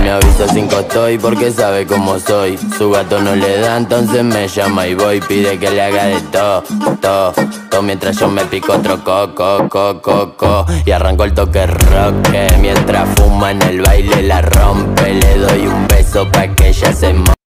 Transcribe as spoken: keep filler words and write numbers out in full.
me avisa cinco estoy porque sabe cómo soy. Su gato no le da, entonces me llama y voy. Pide que le haga de todo, todo, todo. Mientras yo me pico otro coco, coco, coco. Y arranco el toque rock, mientras fuma en el baile la rompe. Le doy un beso pa' que ella se mo